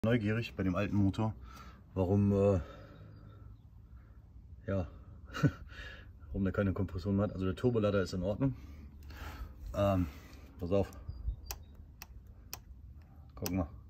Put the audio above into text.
Neugierig bei dem alten Motor, warum ja, warum der keine Kompression hat. Also der Turbolader ist in Ordnung. Pass auf. Guck mal.